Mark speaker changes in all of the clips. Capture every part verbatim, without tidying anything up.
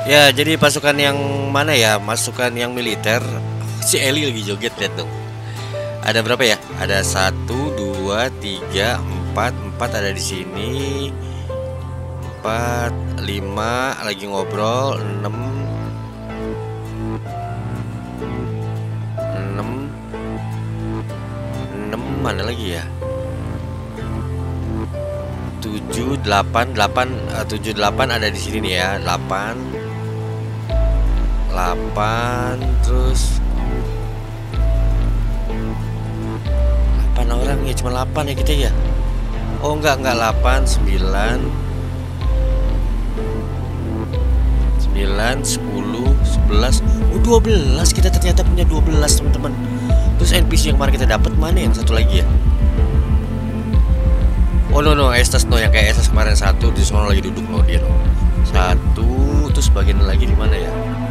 Speaker 1: Ya, jadi pasukan yang mana ya? Pasukan yang militer. Si Eli lagi joget, lihat dong. Ada berapa ya? Ada satu, dua, tiga, empat, empat ada di sini. Empat, lima lagi ngobrol, enam, enam, enam mana lagi ya? Tujuh, delapan, delapan, tujuh, delapan ada di sini nih ya. Delapan, delapan, terus delapan orang ya, cuma delapan ya kita ya. Oh enggak, enggak delapan, sembilan, sembilan, sepuluh, sebelas, oh dua belas kita ternyata punya dua belas teman-teman. Terus N P C yang kemarin kita dapat mana yang satu lagi ya? Oh no no, Estes no yang kayak Estes kemarin satu di sana lagi duduk no dia no. Satu, terus bagian lagi di mana ya?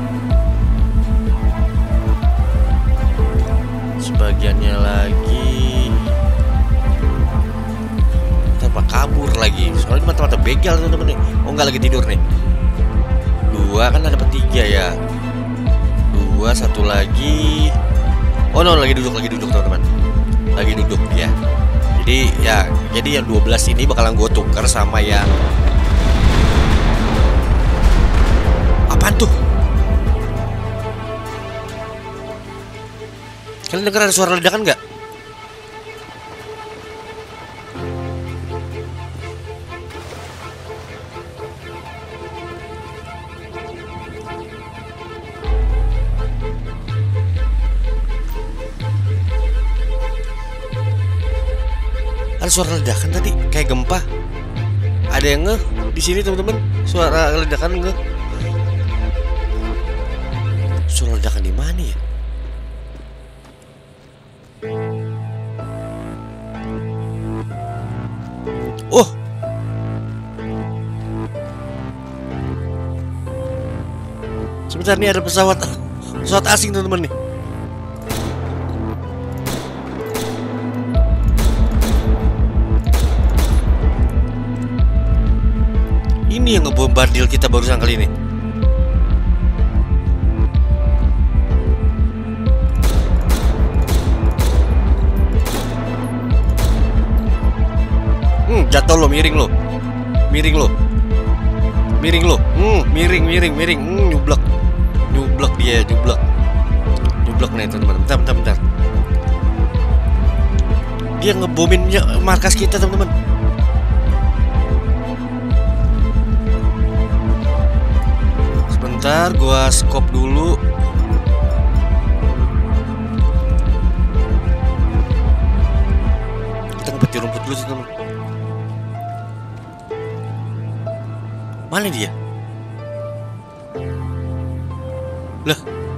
Speaker 1: Sebagiannya lagi tanpa kabur lagi. Soalnya mata-mata begal teman-teman nih. Oh enggak lagi tidur nih. Dua kan ada tiga ya. Dua, satu lagi. Oh no, lagi duduk lagi duduk teman-teman. Lagi duduk ya. Jadi ya, jadi yang dua belas ini bakalan gue tuker sama yang apaan tuh? Kalian dengar ada suara ledakan nggak? Ada suara ledakan tadi, kayak gempa. Ada yang ngeh di sini teman-teman, suara ledakan ngeh. Suara ledakan di mana ya? Oh, sebentar nih ada pesawat, pesawat asing teman-teman nih. Ini yang ngebombardir kita barusan kali ini. Hmm, jatuh lo, miring lo. Miring lo. Miring lo. Hmm, miring, miring, miring. Hmm, nyublek. Nyublek dia, nyublek. Nyublek nih teman-teman. Bentar, bentar, bentar. Dia ngebomin markas kita teman-teman. Bentar, gua scope dulu. Kita ngepetir rumput dulu sih teman. Mana dia? Lah,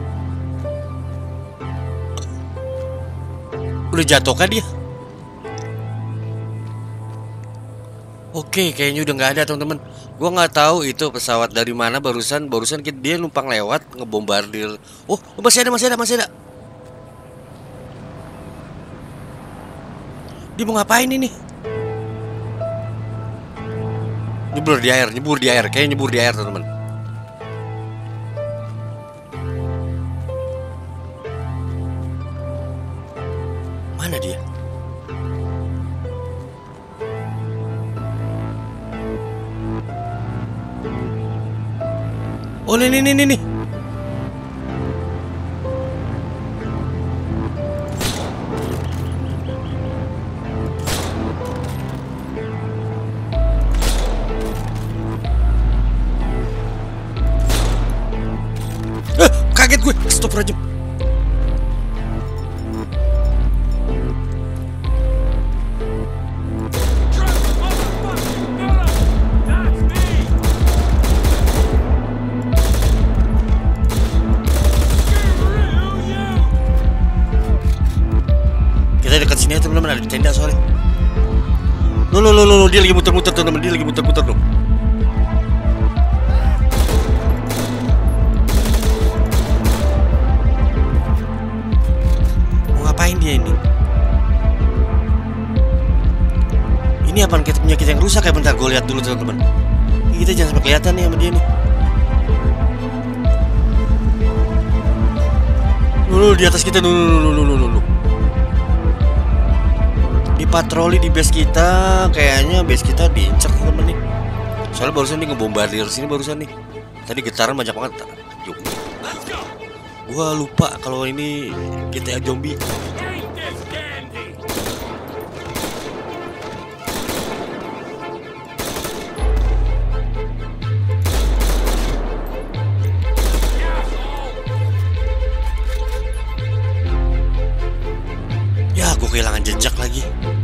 Speaker 1: udah jatuh kan dia? Oke, kayaknya udah nggak ada teman-teman. Gua nggak tahu itu pesawat dari mana barusan barusan dia numpang lewat ngebombardir. Oh, masih ada, masih ada, masih ada. Dia mau ngapain ini? Nyebur di air, nyebur di air, kayaknya nyebur di air teman-teman. Mana dia? Oh, ini nih nih nih. Eh, kaget gue. Stop aja. Dekat sini ya teman-teman, ada di tenda soalnya. Lo lo lo lo dia lagi muter-muter teman-teman, dia lagi muter-muter dong. Mau ngapain dia ini? Ini apaan kita penyakit yang rusak ya? Bentar gue lihat dulu teman-teman. Kita jangan sampai kelihatan nih sama dia nih. Dulu di atas kita dulu dulu dulu dulu. Di patroli di base kita, kayaknya base kita diincar temen nih. Soalnya barusan nih ngebombardir sini barusan nih. Tadi getaran banyak banget. Yuk. Gua lupa kalau ini G T A zombie. Ya, gue kehilangan jejak lagi.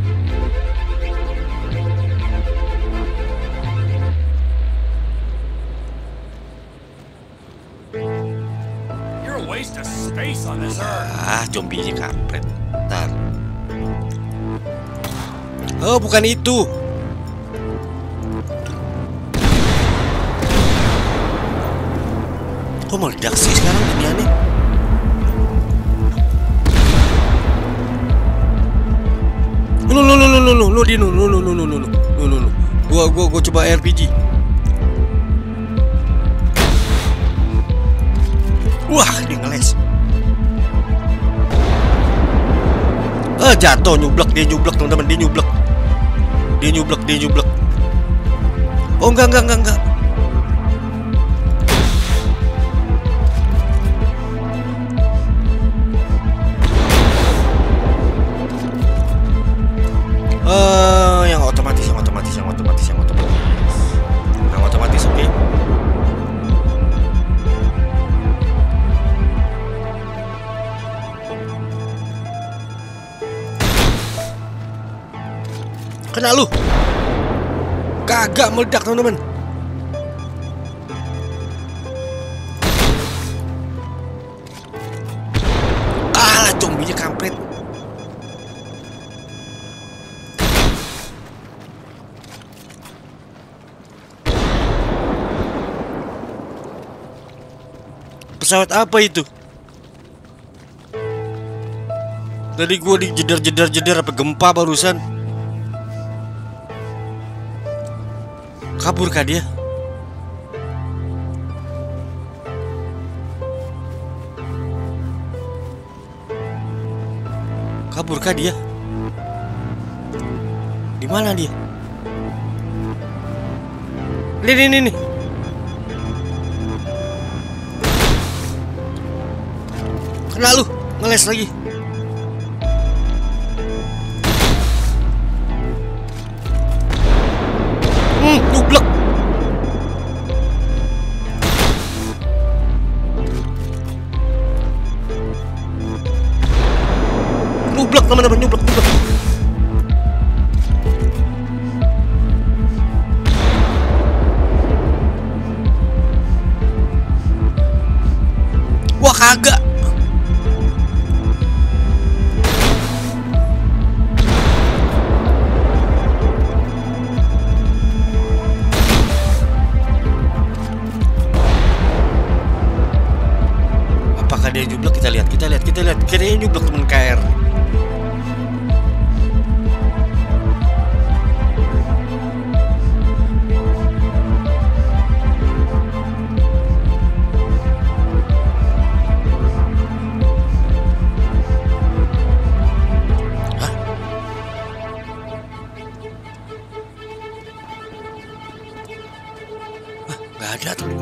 Speaker 1: Ah, zombie kampret. Ntar. Oh, bukan itu. Kok meledak sih sekarang ini aneh? Lu lu lu lu lu lu lu di lu lu lu lu lu lu lu lu lu. Gua gua gua coba R P G. Wah, dia ngeles. Ah, jatuh, nyublek, dia nyublek teman-teman, dia nyublek. Dia nyublek, dia nyublek. Oh, enggak enggak enggak enggak. Uh, yang otomatis, yang otomatis, yang otomatis, yang otomatis, yang otomatis, oke. Okay. Kena lu, kagak meledak teman-teman. Alah, zombinya kampret. Pesawat apa itu? Tadi gua dijedar-jedar-jedar apa gempa barusan. Kabur kah dia? Kabur kah dia? Di mana dia? Nih nih nih nih. Kena lu, ngeles lagi. Hmm, nublek. Nublek teman-teman, nublek, nublek. Wah, kagak. Dia nyublek, kita lihat, kita lihat, kita lihat. Kayaknya nyublek temen K R. Hah? Hah, gak ada tuh.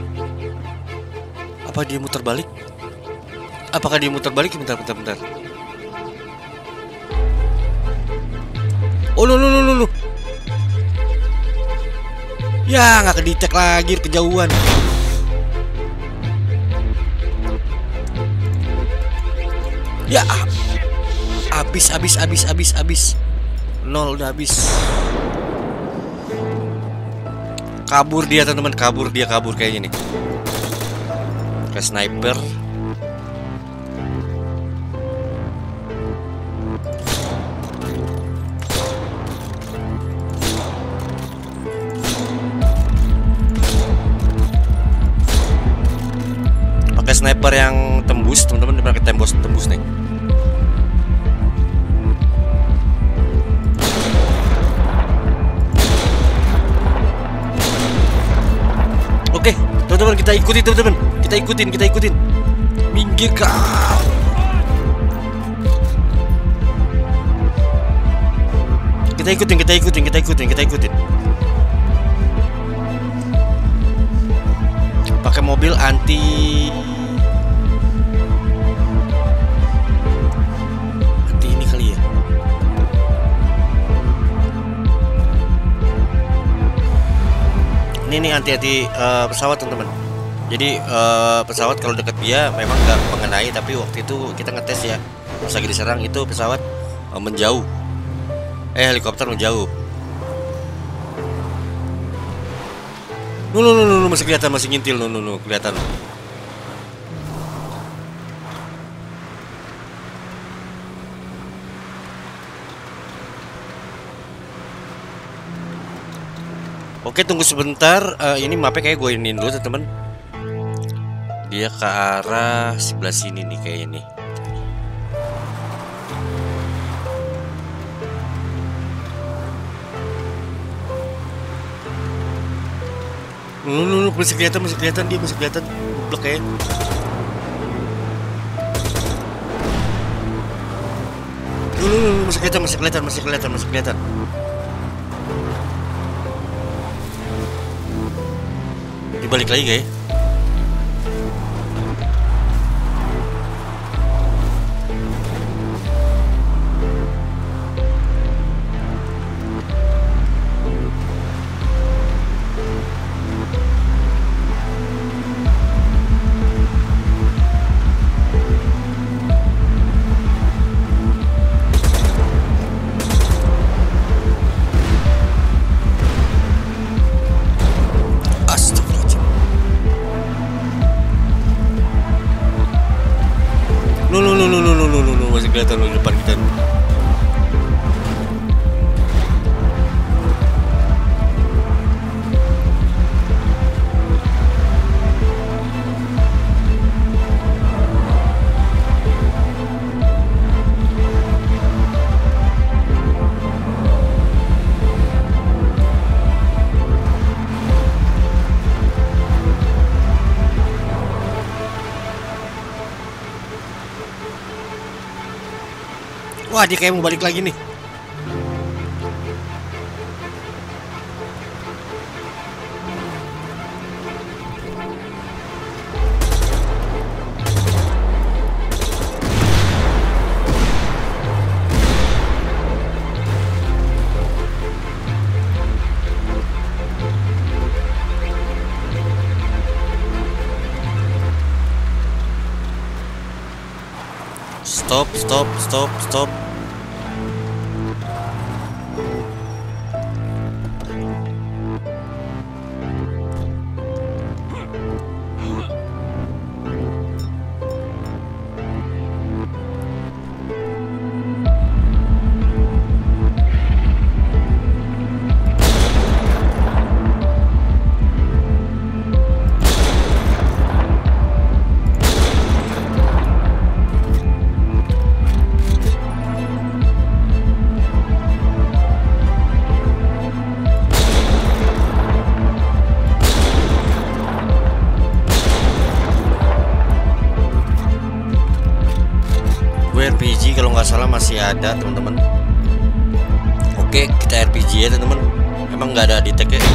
Speaker 1: Apa dia muter balik? Apakah dia muter balik? Bentar, bentar, bentar. Oh, lu, lu, lu, lu. Ya, nggak kedetek lagi, kejauhan. Ya, habis, habis, habis, habis, habis. Nol udah habis. Kabur dia, teman-teman. Kabur dia, kabur kayaknya nih. Kayak sniper. Sniper yang tembus, teman-teman, pakai tembus tembus nih. Oke, teman-teman, kita ikutin, teman-teman. Kita ikutin, kita ikutin. Minggir kau. Kita ikutin, kita ikutin, kita ikutin, kita ikutin. Pakai mobil anti anti ini kali ya. Ini nih anti-anti uh, pesawat teman-teman. Jadi uh, pesawat kalau dekat dia memang nggak mengenai, tapi waktu itu kita ngetes ya, pas lagi diserang itu pesawat uh, menjauh. Eh helikopter menjauh. Nu nu nu nu masih kelihatan, masih ngintil, nu nu nu kelihatan. Oke, tunggu sebentar. Uh, ini mapnya kayak gue iniin dulu teman-teman. Dia ke arah sebelah sini nih kayaknya nih. Lu, lu, lu, masih kelihatan, masih kelihatan, dia masih kelihatan blok kayak. Lu, lu, lu, masih kelihatan, masih kelihatan, masih kelihatan, masih kelihatan. Dibalik lagi kayak. Kelihatan di depan kita. Wah, dia kayak mau balik lagi nih. Stop, stop, stop, stop. R P G kalau nggak salah masih ada teman-teman. Oke, kita R P G ya teman-teman. Emang nggak ada di tag ya.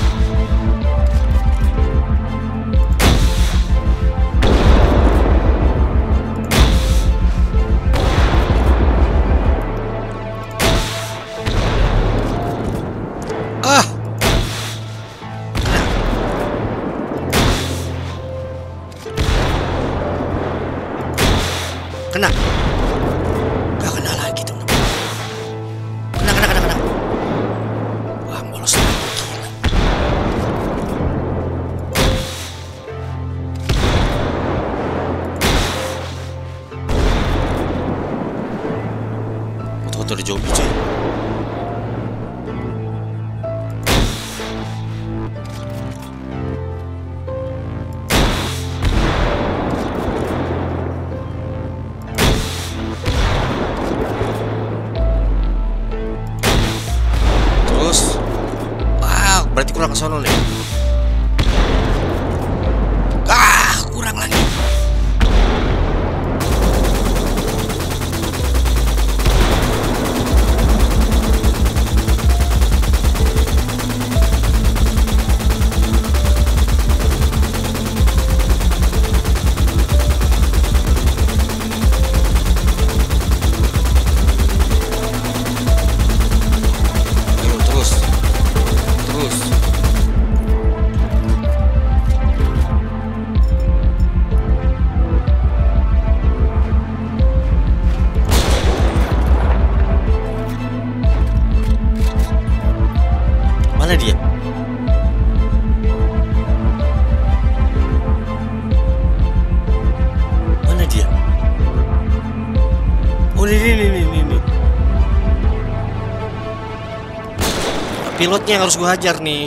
Speaker 1: Ah, kena. Dari jauh cuy. Terus, wow, berarti kurang ke sono nih. Ah, kurang lagi. Pilotnya yang harus gua hajar nih.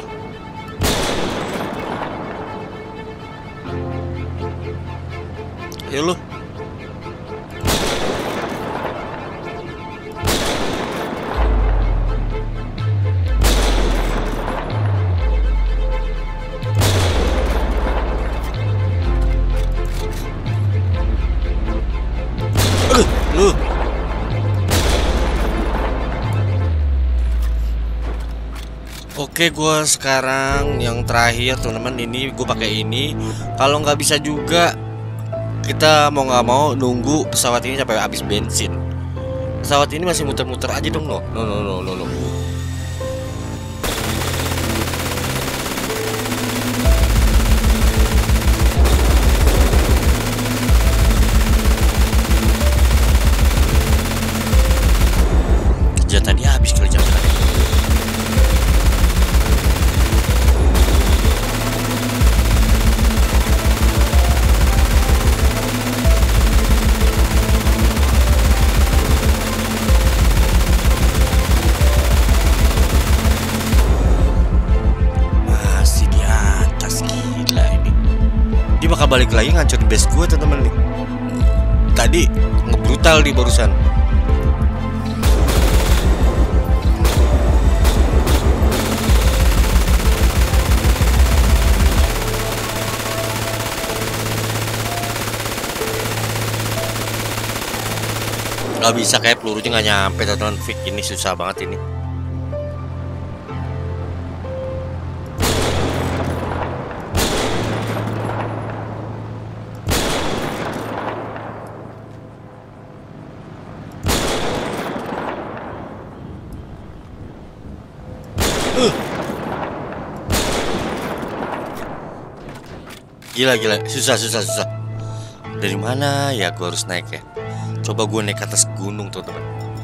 Speaker 1: Ayo lu. Aduh, lu. Oke, gue sekarang yang terakhir teman-teman, ini gue pakai ini. Kalau nggak bisa juga, kita mau nggak mau nunggu pesawat ini sampai habis bensin. Pesawat ini masih muter-muter aja dong, no, no, no, no, no, no. Kerja tadi habis kali jangan. Dia bakal balik lagi ngancurin base gue teman-teman nih. Tadi ngebrutal di barusan. Gak bisa, kayak pelurunya nggak nyampe teman-teman. Fik, ini susah banget ini. Uh. Gila gila, susah susah susah. Dari mana ya gue harus naik ya? Coba gue naik ke atas gunung teman-teman.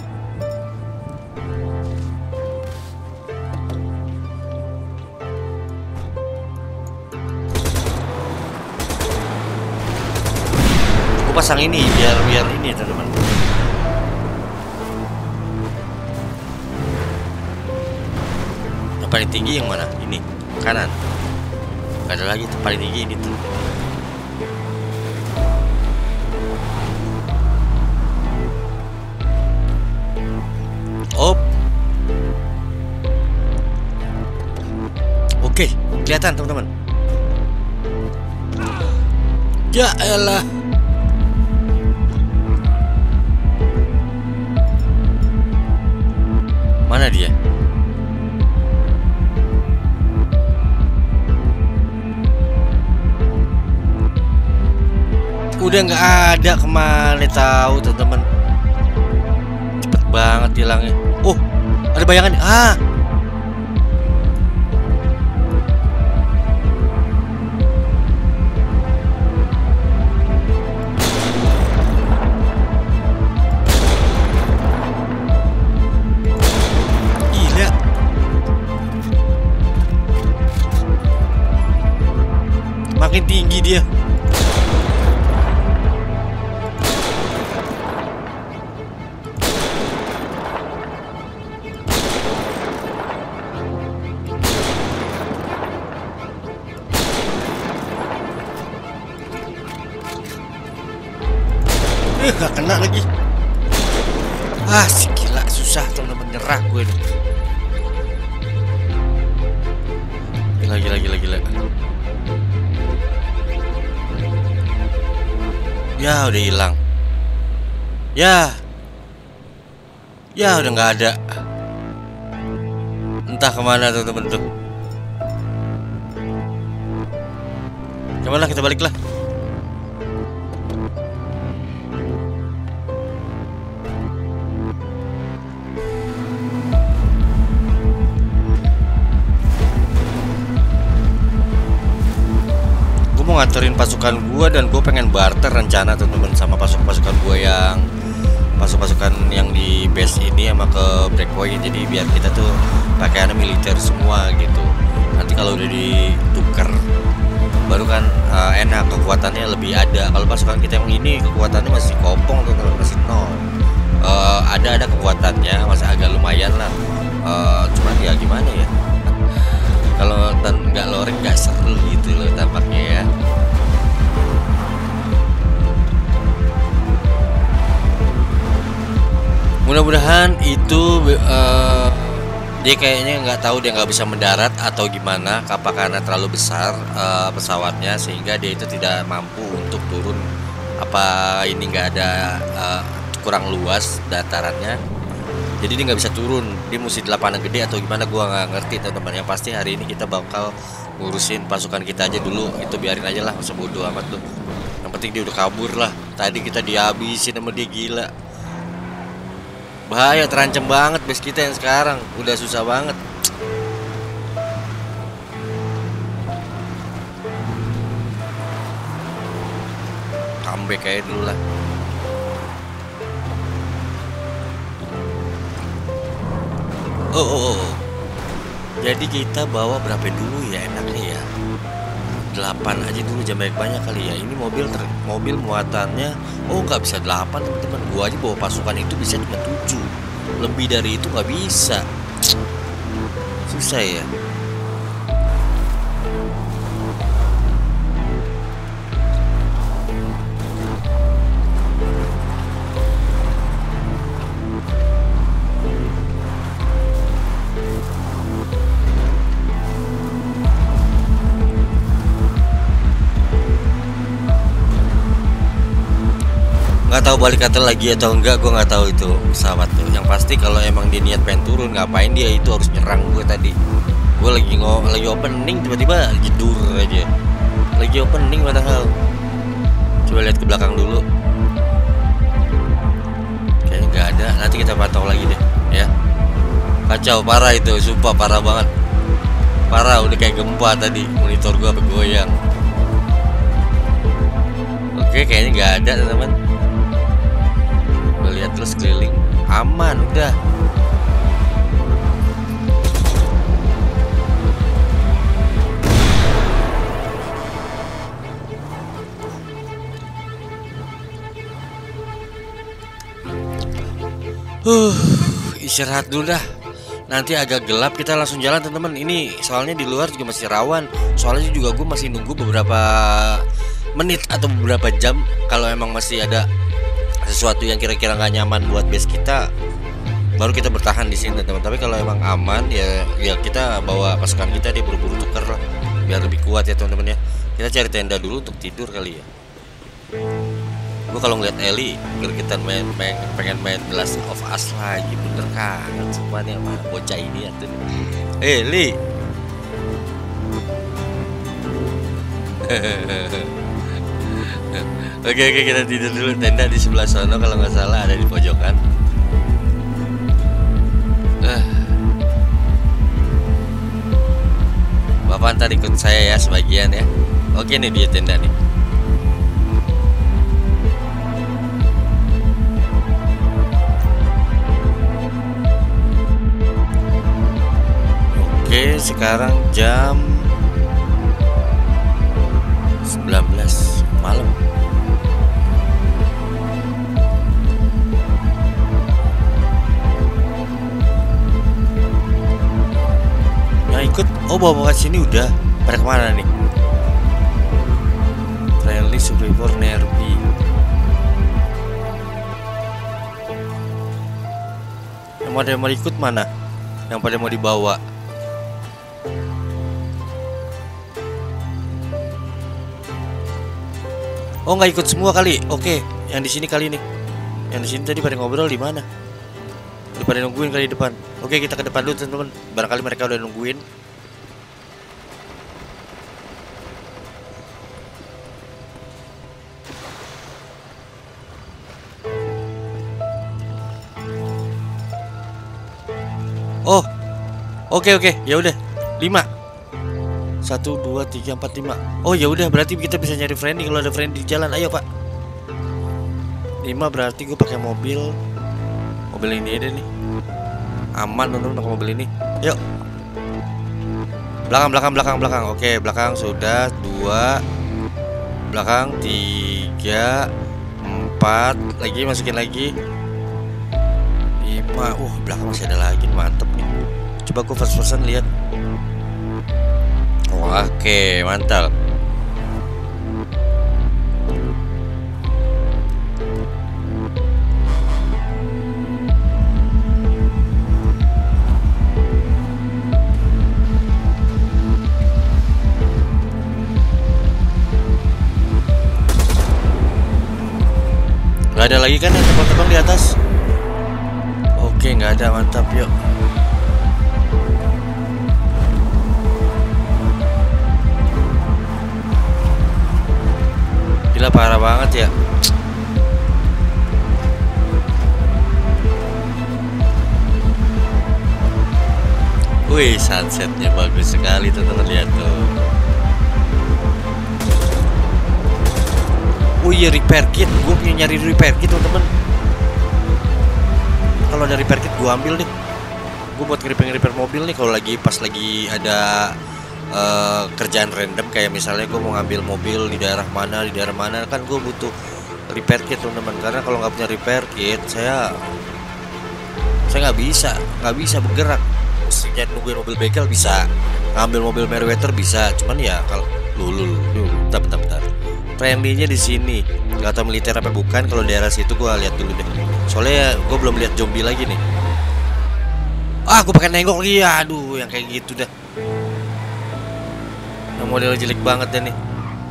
Speaker 1: Gue pasang ini biar biar ini teman-teman. Paling tinggi yang mana? Ini kanan. Gak ada lagi, paling tinggi ini tuh. Oh, oke, kelihatan teman-teman. Ya elah. Mana dia? Udah nggak ada, kemana tahu teman-teman. Cepet banget hilangnya. Oh, ada bayangan. Ah, gila. Makin tinggi dia. Eh, gak kena lagi. Ah, si gila, susah teman-teman, nyerah gue nih. Gila, gila, gila, gila. Ya, udah hilang. Ya. Ya, udah nggak ada. Entah kemana teman-teman tuh. Cobalah kita balik lah. Gue mau nganterin pasukan gue dan gue pengen barter rencana teman-teman sama pasukan-pasukan gue yang pasukan-pasukan yang di base ini sama ke breakaway. Jadi biar kita tuh pakaian militer semua gitu. Nanti kalau udah ditukar baru kan uh, enak, kekuatannya lebih ada. Kalau pasukan kita yang ini kekuatannya masih kopong tuh, masih nol. Uh, ada ada kekuatannya masih agak lumayan lah. Eh, cuman ya gimana ya, kalau nonton nggak loreng nggak seru gitu loh tampaknya ya. Mudah-mudahan itu eh, dia kayaknya nggak tahu, dia nggak bisa mendarat atau gimana, apa karena terlalu besar eh, pesawatnya sehingga dia itu tidak mampu untuk turun, apa ini nggak ada eh, kurang luas datarannya, jadi dia nggak bisa turun, dia mesti di lapangan gede atau gimana, gua nggak ngerti teman-teman. Yang pasti hari ini kita bakal ngurusin pasukan kita aja dulu, itu biarin aja lah, masa bodo amat tuh. Yang penting dia udah kabur lah, tadi kita dihabisin sama dia, gila. Bahaya, terancam banget base kita yang sekarang, udah susah banget. Comeback kayak dulu lah. Oh, oh, oh, oh. Jadi kita bawa berapa dulu ya enaknya ya? Delapan aja dulu, jangan banyak-banyak kali ya. Ini mobil ter mobil muatannya, oh nggak bisa delapan teman-teman. Gua aja bawa pasukan itu bisa cuma tujuh. Lebih dari itu nggak bisa. Susah ya. Nggak tahu balik kata lagi atau enggak, gue nggak tahu itu pesawat tuh. Yang pasti kalau emang dia niat pengen turun, ngapain dia itu harus nyerang gue tadi. Gue lagi ngo lagi opening, tiba-tiba jedur aja. Lagi opening padahal. Coba lihat ke belakang dulu. Kayaknya nggak ada. Nanti kita pantau lagi deh, ya. Kacau parah itu, sumpah parah banget. Parah, udah kayak gempa tadi. Monitor gue sampai goyang. Oke, kayaknya nggak ada teman-teman. Lihat terus keliling, aman udah. Uh, istirahat dulu dah. Nanti agak gelap kita langsung jalan teman-teman. Ini soalnya di luar juga masih rawan. Soalnya juga gue masih nunggu beberapa menit atau beberapa jam. Kalau emang masih ada sesuatu yang kira-kira nggak nyaman buat base kita, baru kita bertahan di sini teman-teman. Tapi kalau emang aman ya, ya kita bawa pasukan kita, dia buru-buru tuker lah biar lebih kuat ya teman-teman ya. Kita cari tenda dulu untuk tidur kali ya. Gue kalau ngeliat Eli kita main, main pengen main The Last of Us lagi, bener kangen semuanya sama bocah ini ya tuh. Eli Oke oke kita tidur dulu, tenda di sebelah sana kalau nggak salah, ada di pojokan. Uh. Bapak ntar ikut saya ya sebagian ya. Oke nih dia tenda nih. Oke sekarang jam sembilan belas malam. Ikut, oh bawa ke sini udah. Pada kemana nih? Friendly Survivor Nerby. Yang pada mau ikut mana? Yang pada mau dibawa? Oh nggak ikut semua kali. Oke, yang di sini kali nih. Yang di sini tadi pada ngobrol di mana? Udah pada nungguin kali di depan. Oke kita ke depan dulu teman-teman. Barangkali mereka udah nungguin. Oh, oke oke, ya udah lima, satu dua tiga empat lima. Oh ya udah, berarti kita bisa nyari friendly kalau ada friendly di jalan. Ayo pak. Lima berarti gue pakai mobil, mobil ini aja nih. Aman teman-teman pakai mobil ini. Yuk. Belakang belakang belakang belakang. Oke belakang sudah dua, belakang tiga, empat. Lagi masukin lagi. lima. Uh belakang masih ada lagi, mantep nih. Coba aku first person lihat. Oke, mantap. Gak ada lagi kan yang terbang-terbang di atas? Oke, nggak ada, mantap, yuk. Gila, parah banget ya. Wih, sunsetnya bagus sekali tuh, teman, lihat tuh. Oh iya, repair kit, gue punya nyari repair kit teman-teman. Kalau ada repair kit gue ambil nih. Gue buat repair repair mobil nih kalau lagi pas lagi ada uh, kerjaan random, kayak misalnya gue mau ngambil mobil di daerah mana di daerah mana kan gue butuh repair kit teman-teman. Karena kalau nggak punya repair kit saya saya nggak bisa nggak bisa bergerak. Mestinya nungguin mobil begal bisa, ngambil mobil Meriwether bisa, cuman ya kalau lulu lulu bentar bentar bentar. Trendinya di sini, nggak tahu militer apa bukan. Kalau daerah situ gue lihat dulu deh. Soalnya gue belum lihat zombie lagi nih. Ah, gue pakai nengok lagi ya. Aduh, yang kayak gitu dah. Yang model jelek banget deh nih.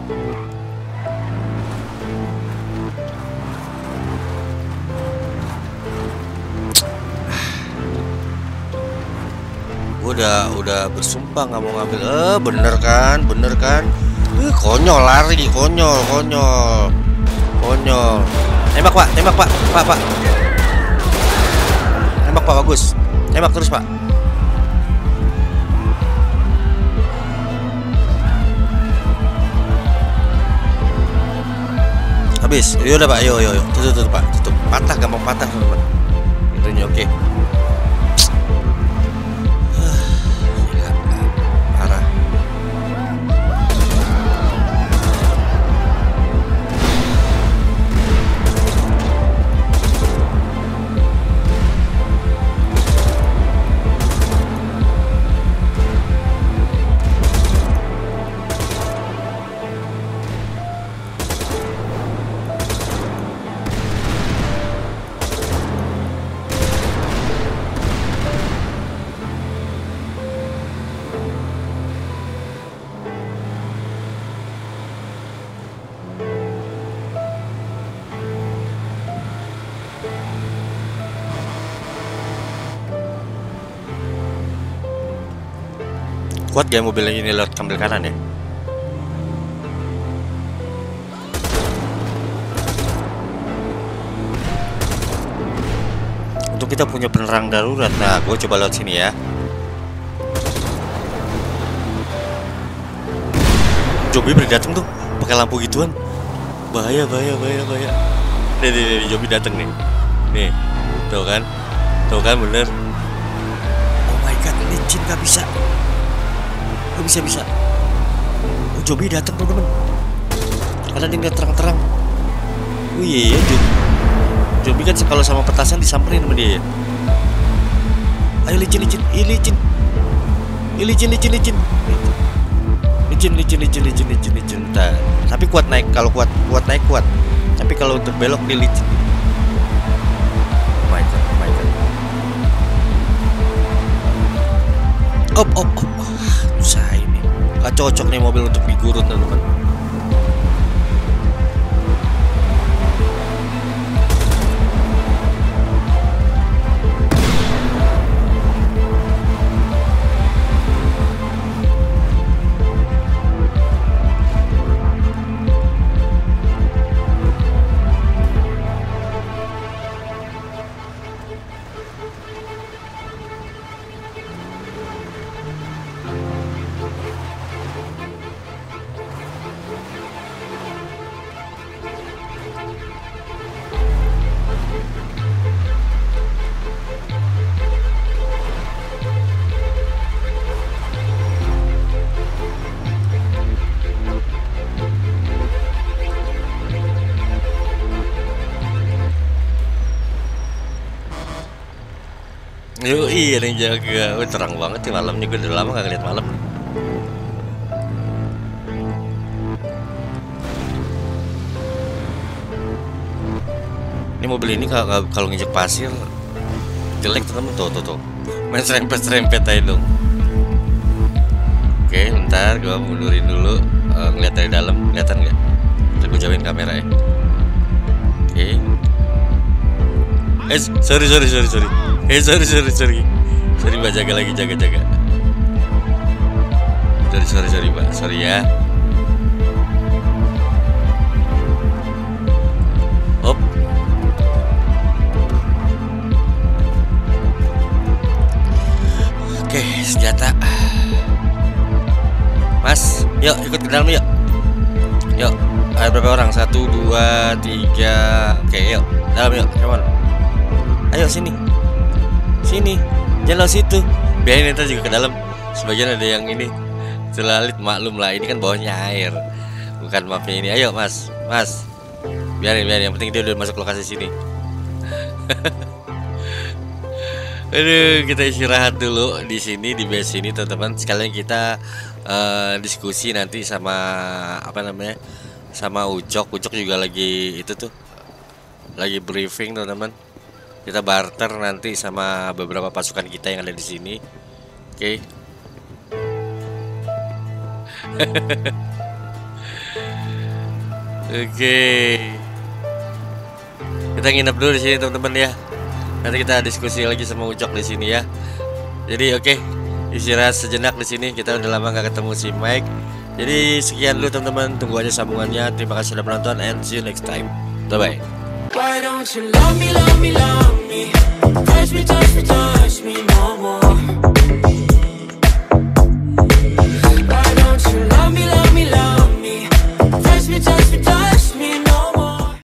Speaker 1: Gue udah udah bersumpah nggak mau ngambil. Eh, bener kan, bener kan. Uh, konyol lari, konyol, konyol, konyol. Tembak pak, tembak pak, pak, pak. Tembak pak, bagus. Tembak terus pak. Habis. Yaudah pak, yuk, yuk, yuk. Tutup, tutup pak, tutup. Patah, gampang patah teman-teman. Itunya oke. Kuat gak mobil ini lewat kabel kanan ya? Untuk kita punya penerang darurat. Nah, gue coba lewat sini ya. Zombie berani dateng tuh, pakai lampu gituan. Bahaya, bahaya, bahaya, bahaya. Nih, nih, nih, zombie dateng nih. Nih, tuh kan, tuh kan bener. Oh my god, licin gak bisa. Gak bisa bisa. Oh, zombie datang teman-teman. Karena dia nggak terang-terang. Oh iya, iya zombie. Zombie kan kalau sama petasan disamperin sama dia ya. Ayo licin licin, ih licin, ih licin licin licin, licin licin licin licin licin licin. Nah, tapi kuat naik, kalau kuat kuat naik kuat. Tapi kalau untuk belok dia licin. Oh my god, oh my god. Op op op. Susah ini. Gak cocok nih mobil untuk digurut teman-teman. Yoi, ada yang jaga. Wih, terang banget sih malamnya. Gue udah lama gak ngeliat malam. Ini mobil ini kalau kalau nginjek pasir jelek tuh temen, tuh tuh tuh. Main serempet-serempet aja dong. Oke, bentar gue mundurin dulu, uh, ngeliat dari dalam, kelihatan nggak? Ntar gue jauhin kamera ya. Oke. Eh, sorry sorry sorry sorry. Eh, sorry sorry sorry. Sorry mbak, jaga lagi, jaga jaga. Sorry sorry sorry mbak, sorry ya. Hop. Oke, senjata. Mas, yuk ikut ke dalam yuk. Yuk, ada berapa orang? Satu, dua, tiga. Oke, yuk, dalam yuk, come on. Ayo sini, sini, jangan lewat situ. Biarin nanti juga ke dalam. Sebagian ada yang ini selalit, maklum lah. Ini kan bawahnya air, bukan mapnya ini. Ayo mas, mas, biarin biarin. Yang penting dia udah masuk lokasi sini. Aduh, kita istirahat dulu di sini, di base ini teman-teman. Sekalian kita uh, diskusi nanti sama apa namanya, sama Ucok. Ucok juga lagi itu tuh, lagi briefing teman-teman. Kita barter nanti sama beberapa pasukan kita yang ada di sini. Oke. Okay. Oke. Okay. Kita nginep dulu di sini teman-teman ya. Nanti kita diskusi lagi sama Ucok di sini ya. Jadi oke, okay, istirahat sejenak di sini. Kita udah lama nggak ketemu si Mike. Jadi sekian dulu teman-teman. Tunggu aja sambungannya. Terima kasih sudah menonton and see you next time. Bye bye. Why don't you love me, love me, love me? Touch me, touch me, touch me no more. Why don't you love me, love me, love me? Touch me, touch me, touch me.